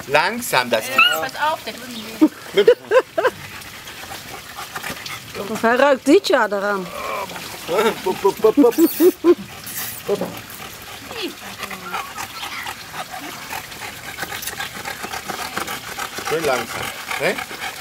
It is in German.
Langsam das. Pass auf, der grüne Of hij ruikt dit jaar eraan. Schön langsam. Ne?